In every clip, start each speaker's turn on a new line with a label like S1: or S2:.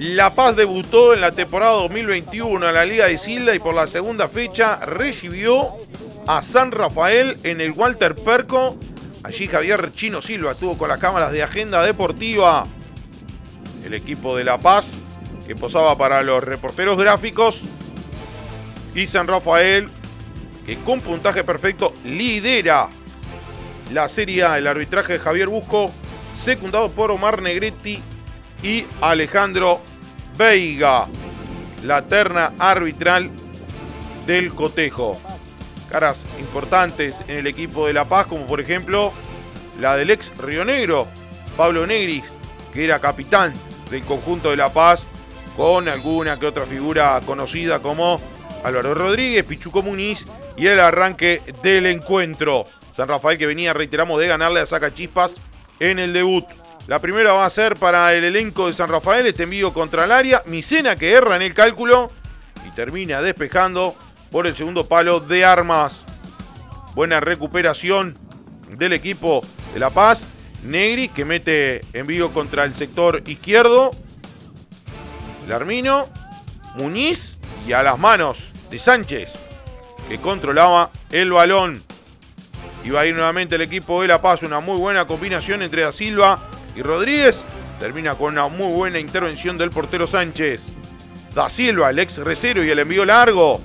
S1: La Paz debutó en la temporada 2021 en la Liga de Isilda y por la segunda fecha recibió a San Rafael en el Walter Perco. Allí Javier Chino Silva estuvo con las cámaras de Agenda Deportiva. El equipo de La Paz que posaba para los reporteros gráficos. Y San Rafael que con puntaje perfecto lidera la Serie A. El arbitraje de Javier Busco, secundado por Omar Negretti y Alejandro Veiga. La terna arbitral del cotejo. Caras importantes en el equipo de La Paz, como por ejemplo la del ex Río Negro, Pablo Negri, que era capitán del conjunto de La Paz, con alguna que otra figura conocida como Álvaro Rodríguez, Pichuco Muniz, y el arranque del encuentro. San Rafael que venía, reiteramos, de ganarle a Sacachispas en el debut. La primera va a ser para el elenco de San Rafael, este envío contra el área. Micena que erra en el cálculo y termina despejando por el segundo palo de Armas. Buena recuperación del equipo de La Paz. Negri que mete envío contra el sector izquierdo. Larmino, Muniz y a las manos de Sánchez, que controlaba el balón. Iba a ir nuevamente el equipo de La Paz. Una muy buena combinación entre Da Silva y Rodríguez. Termina con una muy buena intervención del portero Sánchez. Da Silva, el ex recero, y el envío largo.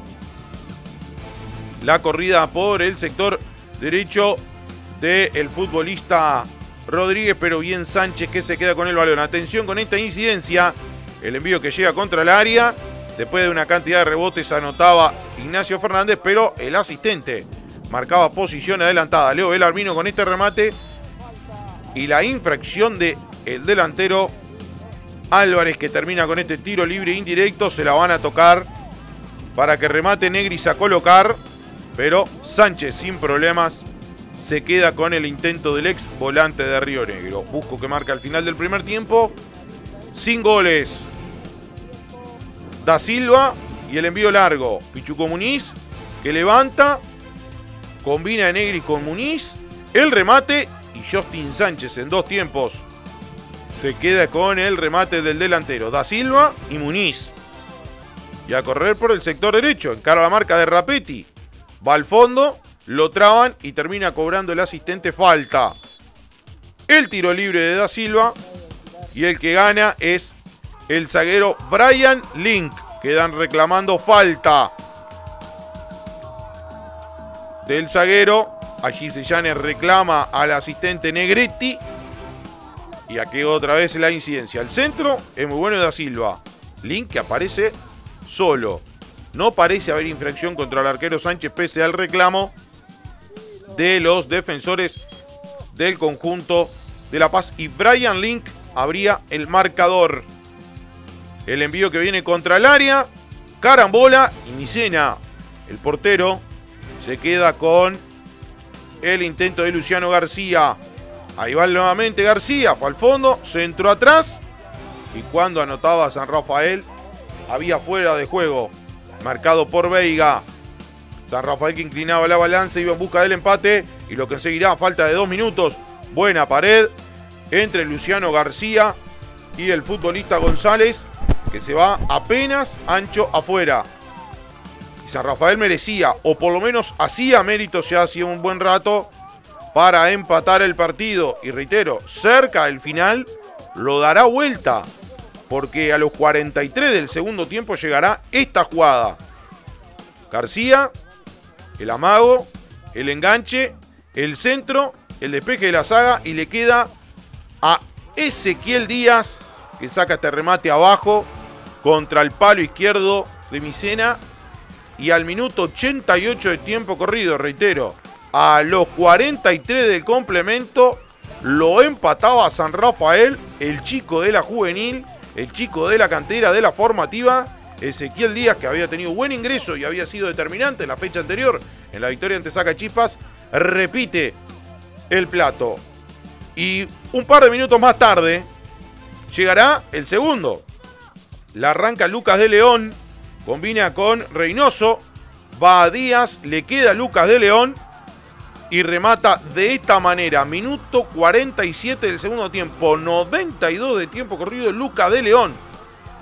S1: La corrida por el sector derecho del futbolista Rodríguez, pero bien Sánchez que se queda con el balón. Atención con esta incidencia. El envío que llega contra el área. Después de una cantidad de rebotes anotaba Ignacio Fernández, pero el asistente marcaba posición adelantada. Leo Belarmino con este remate. Y la infracción del delantero Álvarez, que termina con este tiro libre indirecto. Se la van a tocar para que remate Negris a colocar. Pero Sánchez sin problemas se queda con el intento del ex volante de Río Negro. Busco que marca al final del primer tiempo. Sin goles. Da Silva y el envío largo. Pichuco Muniz que levanta. Combina Negri con Muniz. El remate. Y Justin Sánchez en dos tiempos se queda con el remate del delantero. Da Silva y Muniz. Y a correr por el sector derecho. Encara la marca de Rapetti. Va al fondo. Lo traban y termina cobrando el asistente falta. El tiro libre de Da Silva. Y el que gana es el zaguero Brian Link. Quedan reclamando falta del zaguero. Allí Sellane reclama al asistente Negretti. Y aquí otra vez la incidencia. El centro es muy bueno de Da Silva. Link que aparece solo. No parece haber infracción contra el arquero Sánchez pese al reclamo de los defensores del conjunto de La Paz. Y Brian Link abría el marcador. El envío que viene contra el área. Carambola y Micena, el portero, se queda con el intento de Luciano García. Ahí va nuevamente García. Fue al fondo. Centro atrás. Y cuando anotaba San Rafael, había fuera de juego. Marcado por Veiga. San Rafael que inclinaba la balanza. Iba en busca del empate. Y lo conseguirá a falta de 2 minutos. Buena pared entre Luciano García y el futbolista González, que se va apenas ancho afuera. Y San Rafael merecía, o por lo menos hacía méritos ya hacía un buen rato, para empatar el partido. Y reitero, cerca del final lo dará vuelta, porque a los 43 del segundo tiempo llegará esta jugada. García, el amago, el enganche, el centro, el despeje de la saga, y le queda a Ezequiel Díaz, que saca este remate abajo contra el palo izquierdo de Micena. Y al minuto 88 de tiempo corrido, reitero, a los 43 del complemento, lo empataba San Rafael, el chico de la juvenil, el chico de la cantera, de la formativa, Ezequiel Díaz, que había tenido buen ingreso y había sido determinante en la fecha anterior en la victoria ante Sacachispas, repite el plato. Y un par de minutos más tarde llegará el segundo. La arranca Lucas de León, combina con Reynoso, va a Díaz, le queda Lucas de León y remata de esta manera. Minuto 47 del segundo tiempo, 92 de tiempo corrido. Lucas de León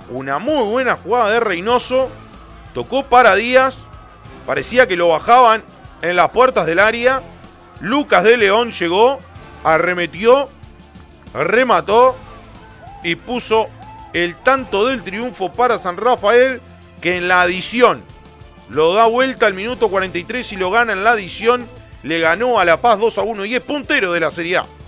S1: Una muy buena jugada de Reynoso. Tocó para Díaz. Parecía que lo bajaban en las puertas del área. Lucas de León llegó, arremetió, remató y puso el tanto del triunfo para San Rafael, que en la adición lo da vuelta al minuto 43 y lo gana en la adición. Le ganó a La Paz 2-1 y es puntero de la Serie A.